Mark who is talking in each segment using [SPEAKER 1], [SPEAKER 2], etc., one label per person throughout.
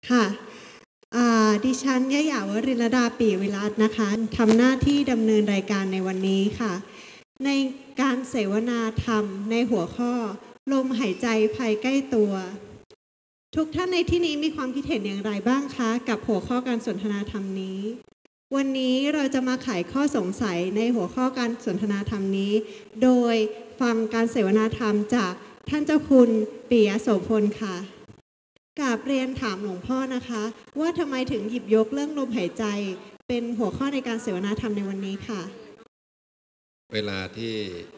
[SPEAKER 1] ค่ะดิฉันยะหยาวรินลดาปีวิรัตน์นะคะทำหน้าที่ดำเนินรายการในวันนี้ค่ะในการเสวนาธรรมในหัวข้อลมหายใจภายใกล้ตัวทุกท่านในที่นี้มีความคิดเห็นอย่างไรบ้างคะกับหัวข้อการสนทนาธรรมนี้วันนี้เราจะมาไขข้อสงสัยในหัวข้อการสนทนาธรรมนี้โดยฟังการเสวนาธรรมจากท่านเจ้าคุณปิยะโสพลค่ะกราบเรียนถามหลวงพ่อนะคะว่าทำไมถึงหยิบยกเรื่องลมหายใจเป็นหัวข้อในการเสวนาธรรมในวันนี้ค่ะ
[SPEAKER 2] เวลาที่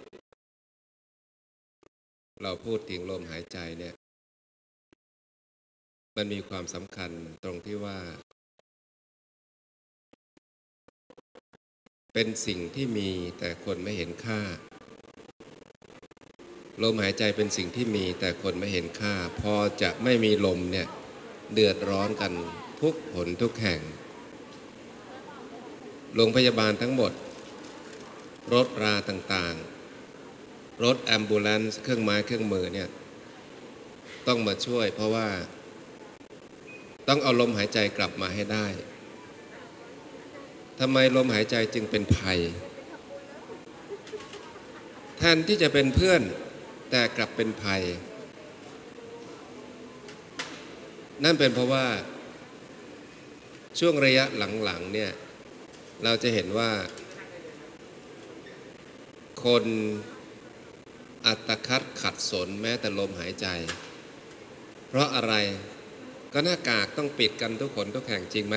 [SPEAKER 2] เราพูดถึงลมหายใจเนี่ยมันมีความสำคัญตรงที่ว่าเป็นสิ่งที่มีแต่คนไม่เห็นค่าลมหายใจเป็นสิ่งที่มีแต่คนไม่เห็นค่าพอจะไม่มีลมเนี่ยเดือดร้อนกันทุกหนทุกแห่งโรงพยาบาลทั้งหมดรถราต่างๆรถแอมบูเลนซ์เครื่องไม้เครื่องมือเนี่ยต้องมาช่วยเพราะว่าต้องเอาลมหายใจกลับมาให้ได้ทำไมลมหายใจจึงเป็นภัยแทนที่จะเป็นเพื่อนแต่กลับเป็นภัยนั่นเป็นเพราะว่าช่วงระยะหลังๆเนี่ยเราจะเห็นว่าคนอัตคัดขัดสนแม้แต่ลมหายใจเพราะอะไรก็หน้ากากต้องปิดกันทุกคนทุกแห่งจริงไหม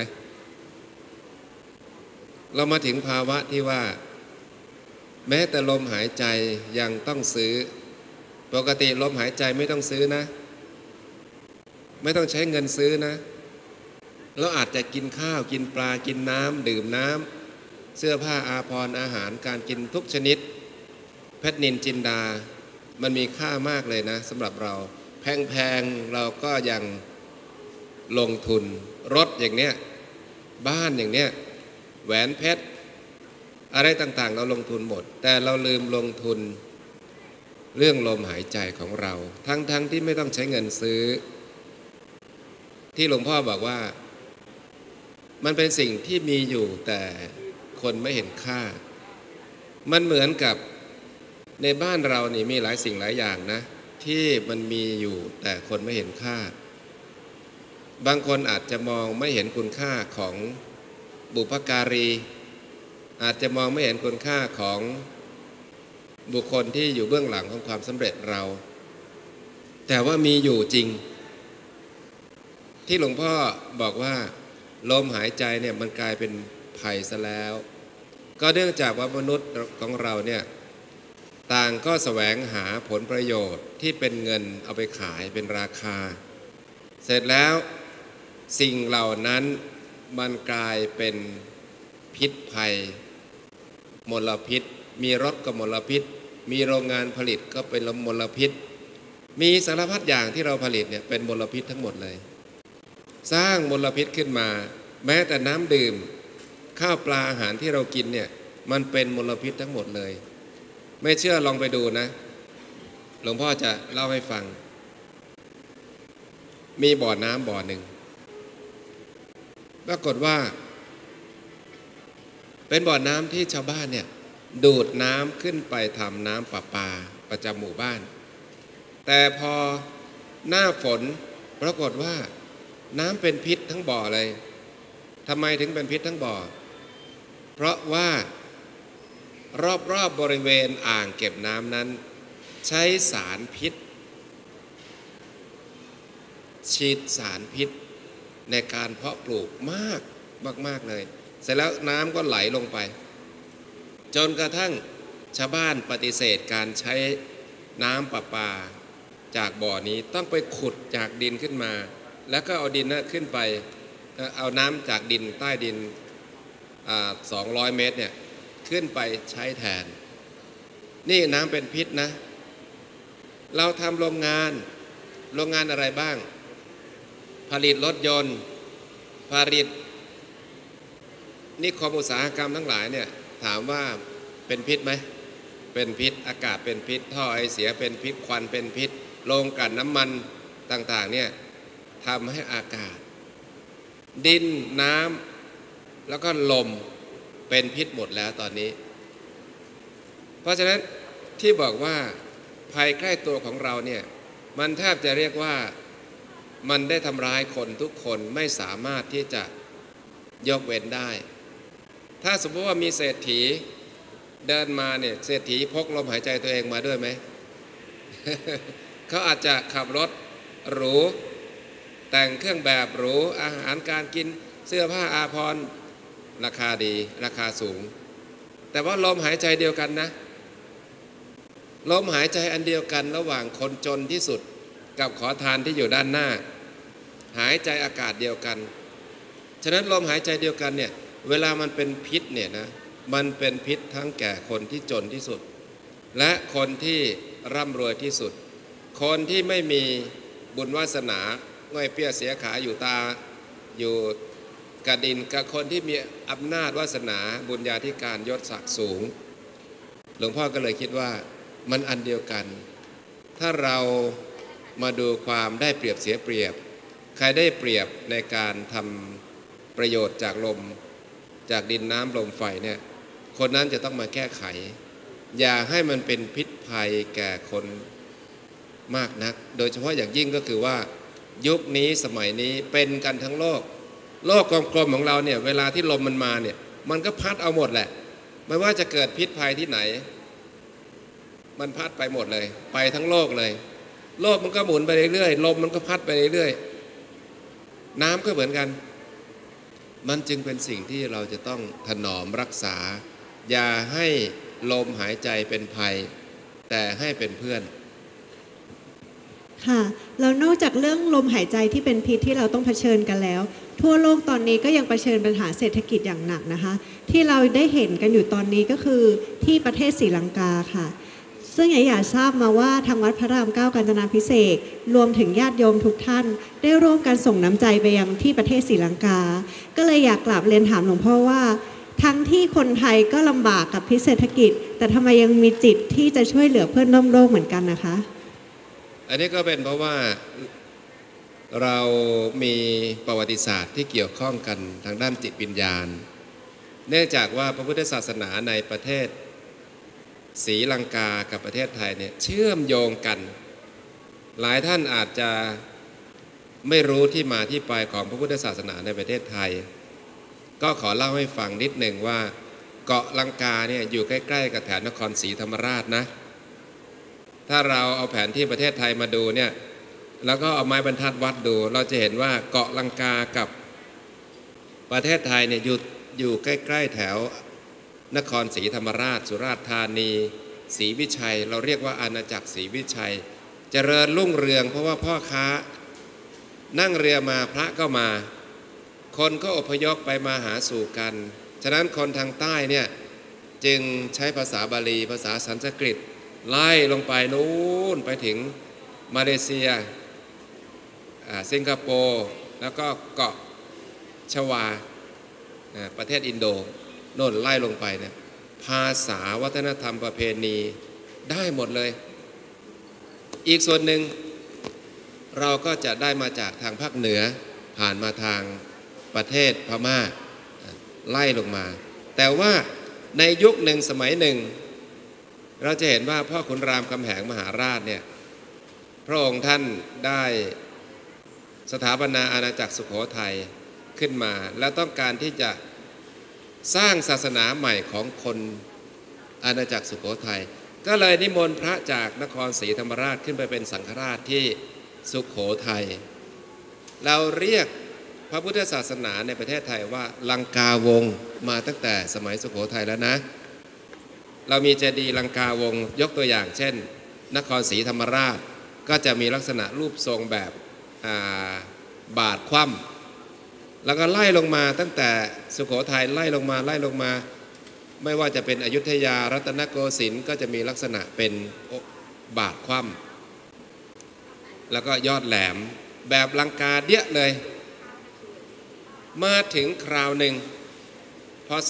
[SPEAKER 2] เรามาถึงภาวะที่ว่าแม้แต่ลมหายใจยังต้องซื้อปกติลมหายใจไม่ต้องซื้อนะไม่ต้องใช้เงินซื้อนะเราอาจจะกินข้าวกินปลากินน้ำดื่มน้ำเสื้อผ้าอาภรณ์อาหารการกินทุกชนิดเพชรนิลจินดามันมีค่ามากเลยนะสำหรับเราแพงๆเราก็ยังลงทุนรถอย่างเนี้ยบ้านอย่างเนี้ยแหวนเพชรอะไรต่างๆเราลงทุนหมดแต่เราลืมลงทุนเรื่องลมหายใจของเราทั้งที่ไม่ต้องใช้เงินซื้อที่หลวงพ่อบอกว่ามันเป็นสิ่งที่มีอยู่แต่คนไม่เห็นค่ามันเหมือนกับในบ้านเรานี่มีหลายสิ่งหลายอย่างนะที่มันมีอยู่แต่คนไม่เห็นค่าบางคนอาจจะมองไม่เห็นคุณค่าของบุพการีอาจจะมองไม่เห็นคุณค่าของบุคคลที่อยู่เบื้องหลังของความสำเร็จเราแต่ว่ามีอยู่จริงที่หลวงพ่อบอกว่าลมหายใจเนี่ยมันกลายเป็นภัยซะแล้วก็เนื่องจากว่ามนุษย์ของเราเนี่ยต่างก็แสวงหาผลประโยชน์ที่เป็นเงินเอาไปขายเป็นราคาเสร็จแล้วสิ่งเหล่านั้นมันกลายเป็นพิษภัยมลพิษมีรถก็มลพิษมีโรงงานผลิตก็เป็นมลพิษมีสารพัดอย่างที่เราผลิตเนี่ยเป็นมลพิษทั้งหมดเลยสร้างมลพิษขึ้นมาแม้แต่น้ำดื่มข้าวปลาอาหารที่เรากินเนี่ยมันเป็นมลพิษทั้งหมดเลยไม่เชื่อลองไปดูนะหลวงพ่อจะเล่าให้ฟังมีบ่อน้ำบ่อหนึ่งปรากฏว่าเป็นบ่อน้ำที่ชาวบ้านเนี่ยดูดน้ำขึ้นไปทำน้ำประปาประจำหมู่บ้านแต่พอหน้าฝนปรากฏว่าน้ำเป็นพิษทั้งบ่อเลยทำไมถึงเป็นพิษทั้งบ่อเพราะว่ารอบๆบริเวณอ่างเก็บน้ำนั้นใช้สารพิษฉีดสารพิษในการเพาะปลูกมากเลยเสร็จแล้วน้ำก็ไหลลงไปจนกระทั่งชาวบ้านปฏิเสธการใช้น้ำประปาจากบ่อนี้ต้องไปขุดจากดินขึ้นมาแล้วก็เอาดินขึ้นไปเอาน้ำจากดินใต้ดิน200 เมตรเนี่ยขึ้นไปใช้แทนนี่น้ำเป็นพิษนะเราทำโรงงานอะไรบ้างผลิตรถยนต์ผลิตนิคมอุตสาหกรรมทั้งหลายเนี่ยถามว่าเป็นพิษไหมเป็นพิษอากาศเป็นพิษท่อไอเสียเป็นพิษควันเป็นพิษโรงกลั่นน้ำมันต่างๆเนี่ยทำให้อากาศดินน้ำแล้วก็ลมเป็นพิษหมดแล้วตอนนี้เพราะฉะนั้นที่บอกว่าภัยใกล้ตัวของเราเนี่ยมันแทบจะเรียกว่ามันได้ทำร้ายคนทุกคนไม่สามารถที่จะยกเว้นได้ถ้าสมมติว่ามีเศรษฐีเดินมาเนี่ยเศรษฐีพกลมหายใจตัวเองมาด้วยไหม เขาอาจจะขับรถหรูแต่งเครื่องแบบหรูอาหารการกินเสื้อผ้าอาภรณ์ราคาดีราคาสูงแต่ว่าลมหายใจเดียวกันนะลมหายใจอันเดียวกันระหว่างคนจนที่สุดกับขอทานที่อยู่ด้านหน้าหายใจอากาศเดียวกันฉะนั้นลมหายใจเดียวกันเนี่ยเวลามันเป็นพิษเนี่ยนะมันเป็นพิษทั้งแก่คนที่จนที่สุดและคนที่ร่ำรวยที่สุดคนที่ไม่มีบุญวาสนาง่อยเปี้ยเสียขาอยู่ตาอยู่กระดินกับคนที่มีอำนาจวาสนาบุญญาธิการยศศักดิ์สูงหลวงพ่อก็เลยคิดว่ามันอันเดียวกันถ้าเรามาดูความได้เปรียบเสียเปรียบใครได้เปรียบในการทำประโยชน์จากลมจากดินน้ำลมไฟเนี่ยคนนั้นจะต้องมาแก้ไขอย่าให้มันเป็นพิษภัยแก่คนมากนักโดยเฉพาะอย่างยิ่งก็คือว่ายุคนี้สมัยนี้เป็นกันทั้งโลกโลกกลมๆของเราเนี่ยเวลาที่ลมมันมาเนี่ยมันก็พัดเอาหมดแหละไม่ว่าจะเกิดพิษภัยที่ไหนมันพัดไปหมดเลยไปทั้งโลกเลยโลกมันก็หมุนไปเรื่อยๆลมมันก็พัดไปเรื่อยๆน้ำก็เหมือนกันมันจึงเป็นสิ่งที่เราจะต้องถนอมรักษาอย่าให้ลมหายใจเป็นภัยแต่ให้เป็นเพื่อน
[SPEAKER 1] ค่ะแล้วนอกจากเรื่องลมหายใจที่เป็นพิษที่เราต้องเผชิญกันแล้วทั่วโลกตอนนี้ก็ยังเผชิญปัญหาเศรษฐกิจอย่างหนักนะคะที่เราได้เห็นกันอยู่ตอนนี้ก็คือที่ประเทศศรีลังกาค่ะซึ่งอยากทราบมาว่าทางวัดพระรามเก้ากาญจนาภิเษกรวมถึงญาติโยมทุกท่านได้ร่วมกันส่งน้ำใจไปยังที่ประเทศศรีลังกาก็เลยอยากกราบเรียนถามหลวงพ่อว่าทั้งที่คนไทยก็ลำบากกับพิษเศรษฐกิจแต่ทำไมยังมีจิตที่จะช่วยเหลือเพื่อนร่วมโลกเหมือนกันนะคะ
[SPEAKER 2] อันนี้ก็เป็นเพราะว่าเรามีประวัติศาสตร์ที่เกี่ยวข้องกันทางด้านจิตวิญญาณเนื่องจากว่าพระพุทธศาสนาในประเทศศรีลังกากับประเทศไทยเนี่ยเชื่อมโยงกันหลายท่านอาจจะไม่รู้ที่มาที่ไปของพระพุทธศาสนาในประเทศไทยก็ขอเล่าให้ฟังนิดหนึ่งว่าเกาะลังกาเนี่ยอยู่ใกล้ๆกับแถบนครศรีธรรมราชนะถ้าเราเอาแผนที่ประเทศไทยมาดูเนี่ยแล้วก็เอาไม้บรรทัดวัดดูเราจะเห็นว่าเกาะลังกากับประเทศไทยเนี่ยอยู่ใกล้ๆแถวนครศรีธรรมราชสุราษฎร์ธานีศรีวิชัยเราเรียกว่าอาณาจักรศรีวิชัยเจริญรุ่งเรืองเพราะว่าพ่อค้านั่งเรือมาพระก็มาคนก็อพยพไปมาหาสู่กันฉะนั้นคนทางใต้เนี่ยจึงใช้ภาษาบาลีภาษาสันสกฤตไล่ลงไปนู้นไปถึงมาเลเซียสิงคโปร์แล้วก็เกาะชวาประเทศอินโดโน่นไล่ลงไปเนี่ยภาษาวัฒนธรรมประเพณีได้หมดเลยอีกส่วนหนึ่งเราก็จะได้มาจากทางภาคเหนือผ่านมาทางประเทศพม่าไล่ลงมาแต่ว่าในยุคหนึ่งสมัยหนึ่งเราจะเห็นว่าพ่อขุนรามคำแหงมหาราชเนี่ยพระองค์ท่านได้สถาปนาอาณาจักรสุโขทัยขึ้นมาและต้องการที่จะสร้างศาสนาใหม่ของคนอาณาจักรสุโขทัยก็เลยนิมนต์พระจากนครศรีธรรมราชขึ้นไปเป็นสังฆราชที่สุโขทัยเราเรียกพระพุทธศาสนาในประเทศไทยว่าลังกาวงศ์มาตั้งแต่สมัยสุโขทัยแล้วนะเรามีเจดีย์ลังกาวงศ์ยกตัวอย่างเช่นนครศรีธรรมราชก็จะมีลักษณะรูปทรงแบบบาทคว่ำแล้วก็ไล่ลงมาตั้งแต่สุโขทัยไล่ลงมาไม่ว่าจะเป็นอยุธยารัตนโกสินทร์ก็จะมีลักษณะเป็นบาทคว่ำแล้วก็ยอดแหลมแบบลังกาเดี้ยเลยมาถึงคราวหนึ่งพศ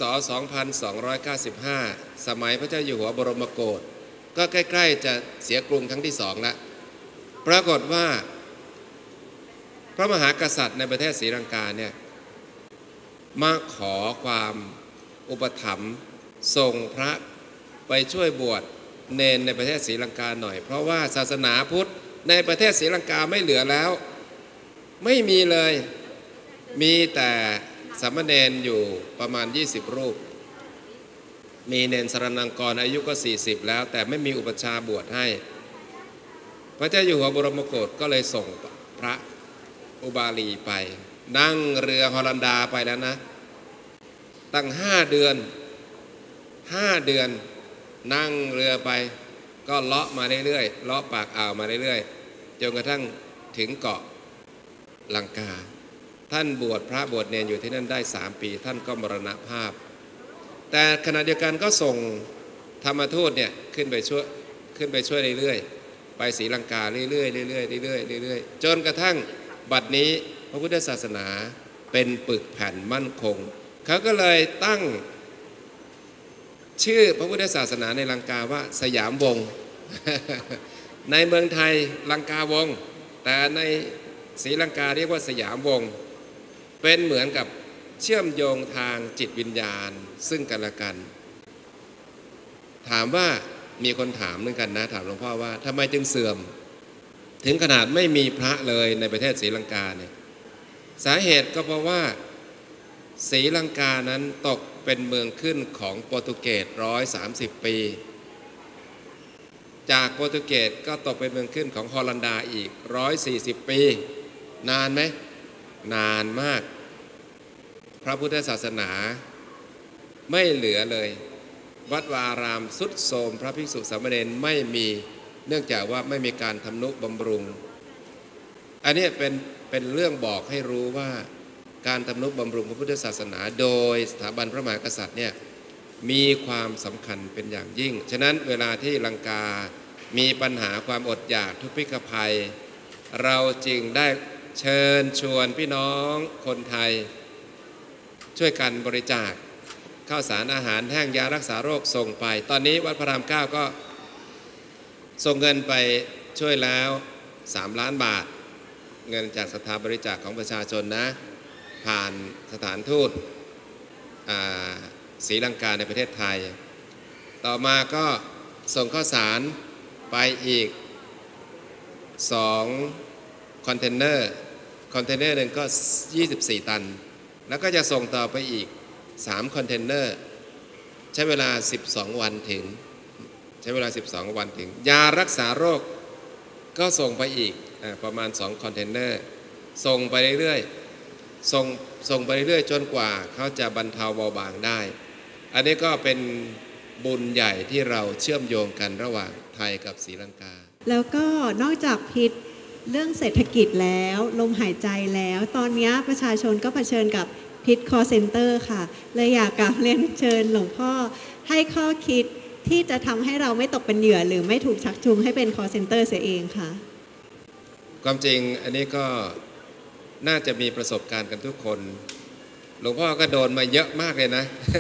[SPEAKER 2] 2295 สมัยพระเจ้าอยู่หัวบรมโกศก็ใกล้ๆจะเสียกรุงครั้งที่2แล้วปรากฏว่าพระมหากษัตริย์ในประเทศศรีลังกาเนี่ยมาขอความอุปถัมภ์ส่งพระไปช่วยบวชเนนในประเทศศรีลังกาหน่อยเพราะว่าศาสนาพุทธในประเทศศรีลังกาไม่เหลือแล้วไม่มีเลยมีแต่สามเณรอยู่ประมาณ20รูปมีเนนสรณังกรอายุก็40แล้วแต่ไม่มีอุปชฌาย์บวชให้พระเจ้าอยู่หัวบรมโกศก็เลยส่งพระอุบาลีไปนั่งเรือฮอลันดาไปแล้วนะตั้ง5 เดือนนั่งเรือไปก็เลาะมาเรื่อยๆเลาะปากอ่าวมาเรื่อยๆจนกระทั่งถึงเกาะลังกาท่านบวชพระบวชเนรอยู่ที่นั่นได้3 ปีท่านก็มรณภาพแต่ขณะเดียวกันก็ส่งธรรมทูตเนี่ยขึ้นไปช่วยเรื่อยๆไปศรีลังกาเรื่อยๆเรื่อยๆเรื่อยๆเรื่อยๆจนกระทั่งบัดนี้พระพุทธศาสนาเป็นปึกแผ่นมั่นคงเขาก็เลยตั้งชื่อพระพุทธศาสนาในลังกาว่าสยามวงศ์ ในเมืองไทยลังกาวงศ์แต่ในศรีลังกาเรียกว่าสยามวงศ์เป็นเหมือนกับเชื่อมโยงทางจิตวิญญาณซึ่งกันและกันถามว่ามีคนถามเหมือนกันนะถามหลวงพ่อว่าทำไมจึงเสื่อมถึงขนาดไม่มีพระเลยในประเทศศรีลังกาเนี่ยสาเหตุก็เพราะว่าศรีลังกานั้นตกเป็นเมืองขึ้นของโปรตุเกส130 ปีจากโปรตุเกสก็ตกเป็นเมืองขึ้นของฮอลันดาอีก140 ปีนานไหมนานมากพระพุทธศาสนาไม่เหลือเลยวัดวาอารามทรุดโทรมพระภิกษุสามเณรไม่มีเนื่องจากว่าไม่มีการทำนุบำรุงอันนี้เป็นเรื่องบอกให้รู้ว่าการทำนุบำรุงพระพุทธศาสนาโดยสถาบันพระมหากษัตริย์เนี่ยมีความสำคัญเป็นอย่างยิ่งฉะนั้นเวลาที่ลังกามีปัญหาความอดอยากทุพพิกภัยเราจึงได้เชิญชวนพี่น้องคนไทยช่วยกันบริจาคข้าวสารอาหารแห้งยารักษาโรคส่งไปตอนนี้วัดพระราม 9ก็ส่งเงินไปช่วยแล้ว3 ล้านบาทเงินจากศรัทธาบริจาคของประชาชนนะผ่านสถานทูตศรีลังกาในประเทศไทยต่อมาก็ส่งข้าวสารไปอีก2 คอนเทนเนอร์หนึ่งก็24 ตันแล้วก็จะส่งต่อไปอีก3 คอนเทนเนอร์ใช้เวลา12 วันถึงยารักษาโรคก็ส่งไปอีกประมาณ2 คอนเทนเนอร์ส่งไปเรื่อยๆส่งไปเรื่อยๆจนกว่าเขาจะบรรเทาเบาบางได้อันนี้ก็เป็นบุญใหญ่ที่เราเชื่อมโยงกันระหว่างไทยกับศรีลังกา
[SPEAKER 1] แล้วก็นอกจากพิษเรื่องเศรษฐกิจแล้วลมหายใจแล้วตอนนี้ประชาชนก็เผชิญกับพิษ call center ค่ะเลยอยากกราบเรียนเชิญหลวงพ่อให้ข้อคิดที่จะทำให้เราไม่ตกเป็นเหยื่อหรือไม่ถูกชักจูงให้เป็น call center เสียเองค่ะ
[SPEAKER 2] ความจริงอันนี้ก็น่าจะมีประสบการณ์กันทุกคนหลวงพ่อก็โดนมาเยอะมากเลยนะ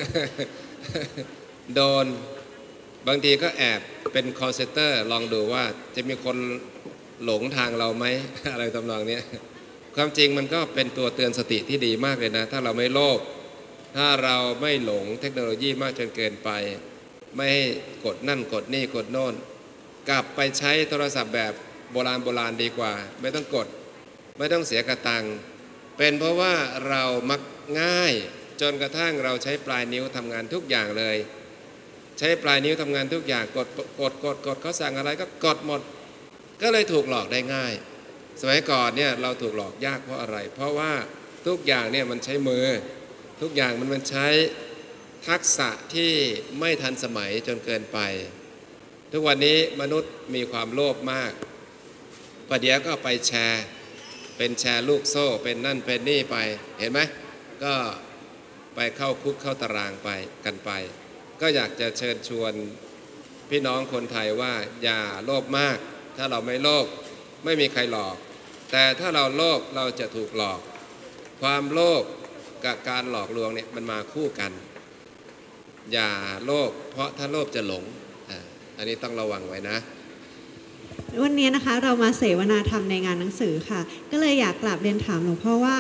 [SPEAKER 2] โดนบางทีก็แอบเป็น call center ลองดูว่าจะมีคนหลงทางเราไหม อะไรทำนองนี้ความจริงมันก็เป็นตัวเตือนสติที่ดีมากเลยนะถ้าเราไม่โลภถ้าเราไม่หลงเทคโนโลยีมากจนเกินไปไม่ให้กดนั่นกดนี่กดโน่นกลับไปใช้โทรศัพท์แบบโบราณดีกว่าไม่ต้องกดไม่ต้องเสียกระตังเป็นเพราะว่าเรามักง่ายจนกระทั่งเราใช้ปลายนิ้วทำงานทุกอย่างเลยใช้ปลายนิ้วทำงานทุกอย่างกดเขาสั่งอะไรก็กดหมดก็เลยถูกหลอกได้ง่ายสมัยก่อนเนี่ยเราถูกหลอกยากเพราะอะไรเพราะว่าทุกอย่างเนี่ยมันใช้มือทุกอย่างมันใช้ทักษะที่ไม่ทันสมัยจนเกินไปทุกวันนี้มนุษย์มีความโลภมากประเดี๋ยวก็ไปแชร์เป็นแชร์ลูกโซ่เป็นนั่นเป็นนี่ไปเห็นไหมก็ไปเข้าคุกเข้าตารางไปกันไปก็อยากจะเชิญชวนพี่น้องคนไทยว่าอย่าโลภมากถ้าเราไม่โลภไม่มีใครหลอกแต่ถ้าเราโลภเราจะถูกหลอกความโลภกับการหลอกลวงเนี่ยมันมาคู่กันอย่าโลภเพราะถ้าโลภจะหลงอันนี้ต้องระวังไว้นะวันนี้นะคะเรามาเสวนาธรรมในงานหนังสือค่ะก็เลยอยากกราบเรียนถามหลวงพ่อว่า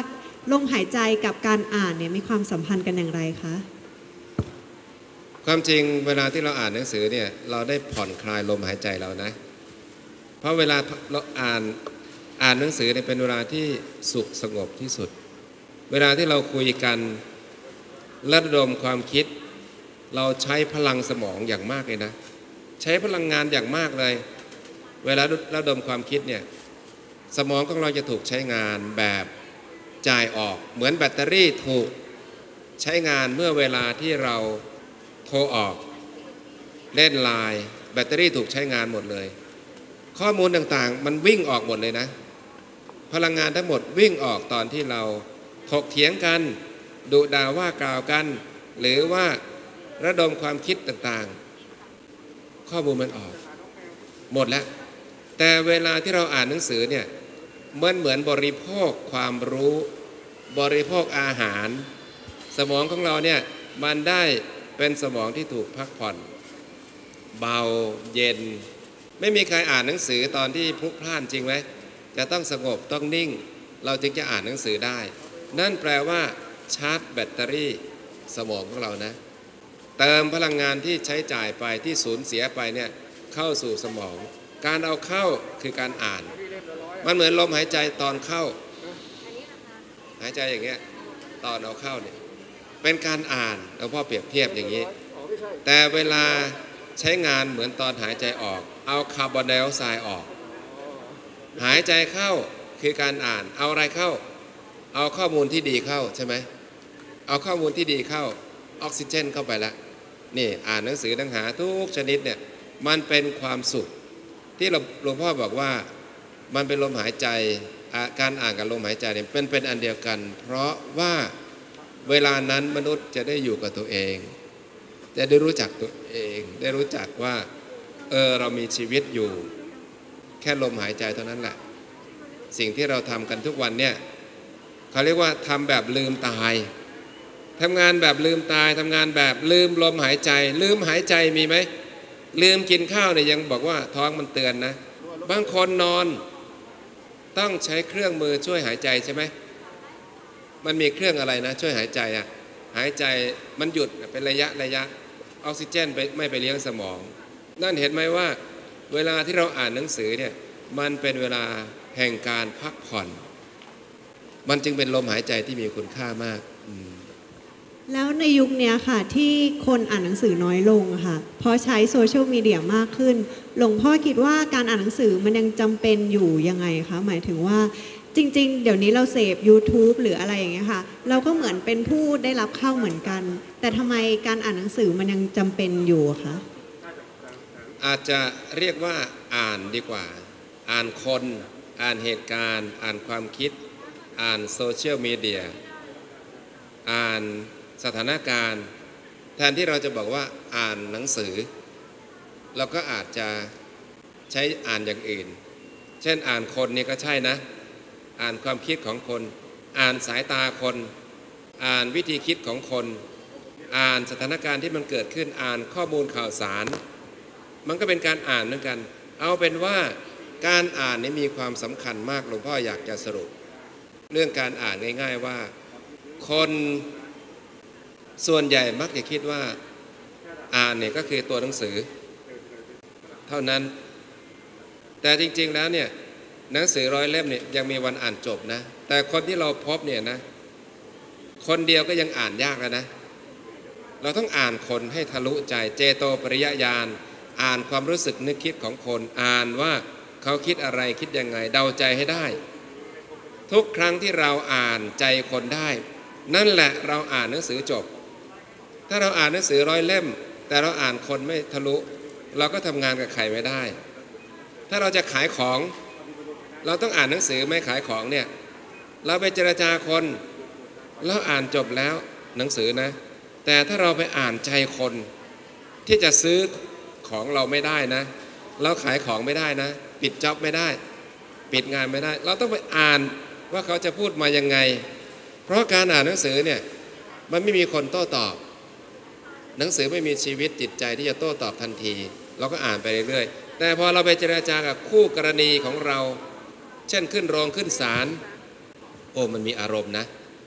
[SPEAKER 1] ลมหายใจกับการอ่านเนี่ยมีความสัมพันธ์กันอย่างไรคะ
[SPEAKER 2] ความจริงเวลาที่เราอ่านหนังสือเนี่ยเราได้ผ่อนคลายลมหายใจเรานะเพราะเวลาเราอ่านหนังสือเนี่ยเป็นเวลาที่สุขสงบที่สุดเวลาที่เราคุยกันระดมความคิดเราใช้พลังสมองอย่างมากเลยนะใช้พลังงานอย่างมากเลยเวลาระดมความคิดเนี่ยสมองของเราจะถูกใช้งานแบบจ่ายออกเหมือนแบตเตอรี่ถูกใช้งานเมื่อเวลาที่เราโทรออกเล่นไลน์แบตเตอรี่ถูกใช้งานหมดเลยข้อมูลต่างๆมันวิ่งออกหมดเลยนะพลังงานทั้งหมดวิ่งออกตอนที่เราถกเถียงกันดุด่าว่ากล่าวกันหรือว่าระดมความคิดต่างๆข้อมูลมันออกหมดแล้วแต่เวลาที่เราอ่านหนังสือเนี่ยเหมือนบริโภคความรู้บริโภคอาหารสมองของเราเนี่ยมันได้เป็นสมองที่ถูกพักผ่อนเบาเย็นไม่มีใครอ่านหนังสือตอนที่พลุกพล่านจริงไหมจะต้องสงบต้องนิ่งเราจึงจะอ่านหนังสือได้นั่นแปลว่าชาร์จแบตเตอรี่สมองของเรานะเติมพลังงานที่ใช้จ่ายไปที่สูญเสียไปเนี่ยเข้าสู่สมองการเอาเข้าคือการอ่านมันเหมือนลมหายใจตอนเข้าหายใจอย่างเงี้ยตอนเอาเข้าเนี่ยเป็นการอ่านหลวงพ่อเปรียบเทียบอย่างนี้แต่เวลาใช้งานเหมือนตอนหายใจออกเอาคาร์บอนไดออกไซด์ออกหายใจเข้าคือการอ่านเอาอะไรเข้าเอาข้อมูลที่ดีเข้าใช่ไหมเอาข้อมูลที่ดีเข้าออกซิเจนเข้าไปแล้วนี่อ่านหนังสือหนังหาทุกชนิดเนี่ยมันเป็นความสุขที่หลวงพ่อบอกว่ามันเป็นลมหายใจการอ่านกับลมหายใจเนี่ยเป็นอันเดียวกันเพราะว่าเวลานั้นมนุษย์จะได้อยู่กับตัวเองจะได้รู้จักตัวเองได้รู้จักว่าเรามีชีวิตอยู่แค่ลมหายใจเท่านั้นแหละสิ่งที่เราทำกันทุกวันเนี่ยเขาเรียกว่าทำแบบลืมตายทำงานแบบลืมตายทำงานแบบลืมลมหายใจลืมหายใจมีไหมลืมกินข้าวเนี่ยยังบอกว่าท้องมันเตือนนะบางคนนอนต้องใช้เครื่องมือช่วยหายใจใช่ไหมมันมีเครื่องอะไรนะช่วยหายใจหายใจมันหยุดเป็นระยะออกซิเจนไม่ไปเลี้ยงสมองนั่นเห็นไหมว่าเวลาที่เราอ่านหนังสือเนี่ยมันเป็นเวลาแห่งการพักผ่อนมันจึงเป็นลมหายใจที่มีคุณค่ามาก
[SPEAKER 1] แล้วในยุคนี้ค่ะที่คนอ่านหนังสือน้อยลงค่ะเพราะใช้โซเชียลมีเดียมากขึ้นหลวงพ่อคิดว่าการอ่านหนังสือมันยังจำเป็นอยู่ยังไงคะหมายถึงว่าจริงๆเดี๋ยวนี้เราเสพ YouTube หรืออะไรอย่างเงี้ยค่ะเราก็เหมือนเป็นผู้ได้รับเข้าเหมือนกันแต่ทำไมการอ่านหนังสือมันยังจำเป็นอยู่คะ
[SPEAKER 2] อาจจะเรียกว่าอ่านดีกว่าอ่านคนอ่านเหตุการณ์อ่านความคิดอ่านโซเชียลมีเดียอ่านสถานการณ์แทนที่เราจะบอกว่าอ่านหนังสือเราก็อาจจะใช้อ่านอย่างอื่นเช่นอ่านคนนี่ก็ใช่นะอ่านความคิดของคนอ่านสายตาคนอ่านวิธีคิดของคนอ่านสถานการณ์ที่มันเกิดขึ้นอ่านข้อมูลข่าวสารมันก็เป็นการอ่านเหมือนกันเอาเป็นว่าการอ่านนี่มีความสำคัญมากหลวงพ่ออยากจะสรุปเรื่องการอ่านง่ายๆว่าคนส่วนใหญ่มักจะคิดว่าอ่านเนี่ยก็คือตัวหนังสือเท่านั้นแต่จริงๆแล้วเนี่ยหนังสือ100 เล่มเนี่ยยังมีวันอ่านจบนะแต่คนที่เราพบเนี่ยนะคนเดียวก็ยังอ่านยากแล้วนะเราต้องอ่านคนให้ทะลุใจเจโตปริยญาณอ่านความรู้สึกนึกคิดของคนอ่านว่าเขาคิดอะไรคิดยังไงเดาใจให้ได้ทุกครั้งที่เราอ่านใจคนได้นั่นแหละเราอ่านหนังสือจบถ้าเราอ่านหนังสือ100 เล่มแต่เราอ่านคนไม่ทะลุเราก็ทำงานกับใครไม่ได้ถ้าเราจะขายของเราต้องอ่านหนังสือไม่ขายของเนี่ยเราไปเจรจาคนเราอ่านจบแล้วหนังสือนะแต่ถ้าเราไปอ่านใจคนที่จะซื้อของเราไม่ได้นะเราขายของไม่ได้นะปิดจ็อบไม่ได้ปิดงานไม่ได้เราต้องไปอ่านว่าเขาจะพูดมายังไงเพราะการอ่านหนังสือเนี่ยมันไม่มีคนโต้ตอบหนังสือไม่มีชีวิตจิตใจที่จะโต้ตอบทันทีเราก็อ่านไปเรื่อยๆแต่พอเราไปเจรจากับคู่กรณีของเราเช่นขึ้นโรงขึ้นศาลมันมีอารมณ์นะ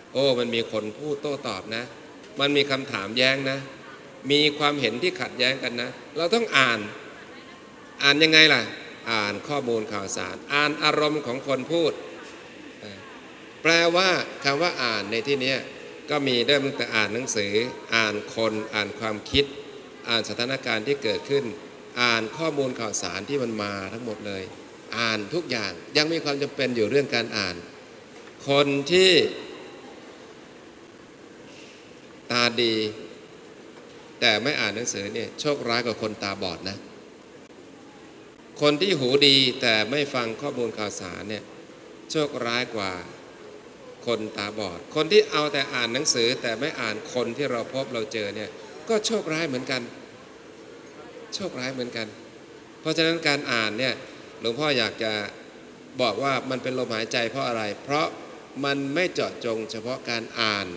[SPEAKER 2] โอ้มันมีคนพูดโต้ตอบนะมันมีคำถามแย้งนะมีความเห็นที่ขัดแย้งกันนะเราต้องอ่านยังไงล่ะอ่านข้อมูลข่าวสารอ่านอารมณ์ของคนพูดแปลว่าคำว่าอ่านในที่นี้ก็มีเริ่มตั้งแต่อ่านหนังสืออ่านคนอ่านความคิดอ่านสถานการณ์ที่เกิดขึ้นอ่านข้อมูลข่าวสารที่มันมาทั้งหมดเลยอ่านทุกอย่างยังมีความจำเป็นอยู่เรื่องการอ่านคนที่ตาดีแต่ไม่อ่านหนังสือเนี่ยโชคร้ายกว่าคนตาบอดนะคนที่หูดีแต่ไม่ฟังข้อมูลข่าวสารเนี่ยโชคร้ายกว่าคนตาบอดคนที่เอาแต่อ่านหนังสือแต่ไม่อ่านคนที่เราพบเราเจอเนี่ยก็โชคร้ายเหมือนกันโชคร้ายเหมือนกันเพราะฉะนั้นการอ่านเนี่ยหลวงพ่ออยากจะบอกว่ามันเป็นลมหายใจเพราะอะไรเพราะมันไม่เจาะจงเฉพาะการอ่าน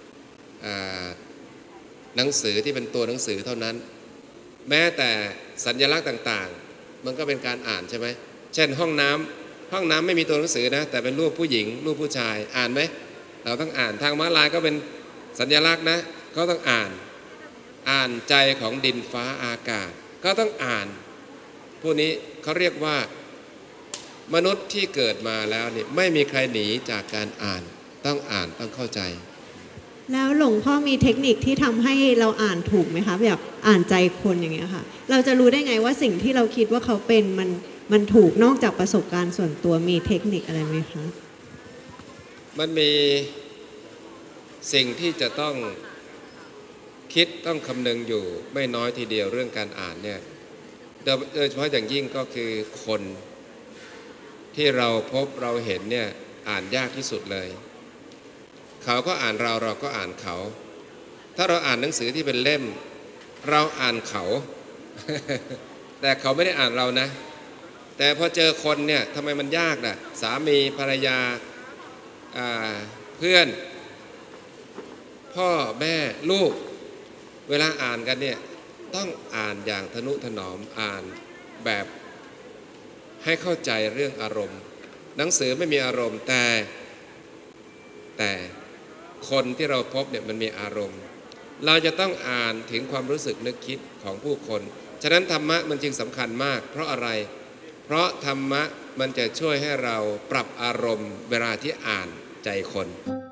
[SPEAKER 2] หนังสือที่เป็นตัวหนังสือเท่านั้นแม้แต่สัญลักษณ์ต่างๆมันก็เป็นการอ่านใช่ไหมเช่นห้องน้ำไม่มีตัวหนังสือนะแต่เป็นรูปผู้หญิงรูปผู้ชายอ่านไหมเราต้องอ่านทางม้าลายก็เป็นสัญลักษณ์นะก็ต้องอ่านใจของดินฟ้าอากาศก็ต้องอ่านผู้นี้เขาเรียกว่ามนุษย์ที่เกิดมาแล้วนี่ไม่มีใครหนีจากการอ่านต้องอ่านต้องเข้าใจ
[SPEAKER 1] แล้วหลวงพ่อมีเทคนิคที่ทำให้เราอ่านถูกไหมคะแบบอ่านใจคนอย่างเงี้ยค่ะเราจะรู้ได้ไงว่าสิ่งที่เราคิดว่าเขาเป็นมันถูกนอกจากประสบการณ์ส่วนตัวมีเทคนิคอะไรไหมคะ
[SPEAKER 2] มันมีสิ่งที่จะต้องคิดต้องคำนึงอยู่ไม่น้อยทีเดียวเรื่องการอ่านเนี่ยโดยเฉพาะอย่างยิ่งก็คือคนที่เราพบเราเห็นเนี่ยอ่านยากที่สุดเลยเขาก็อ่านเราก็อ่านเขาถ้าเราอ่านหนังสือที่เป็นเล่มเราอ่านเขา แต่เขาไม่ได้อ่านเรานะแต่พอเจอคนเนี่ยทำไมมันยากน่ะสามีภรรยาเพื่อนพ่อแม่ลูกเวลาอ่านกันเนี่ยต้องอ่านอย่างทนุถนอมอ่านแบบให้เข้าใจเรื่องอารมณ์หนังสือไม่มีอารมณ์แต่คนที่เราพบเนี่ยมันมีอารมณ์เราจะต้องอ่านถึงความรู้สึกนึกคิดของผู้คนฉะนั้นธรรมะมันจึงสำคัญมากเพราะอะไรเพราะธรรมะมันจะช่วยให้เราปรับอารมณ์เวลาที่อ่านใจคน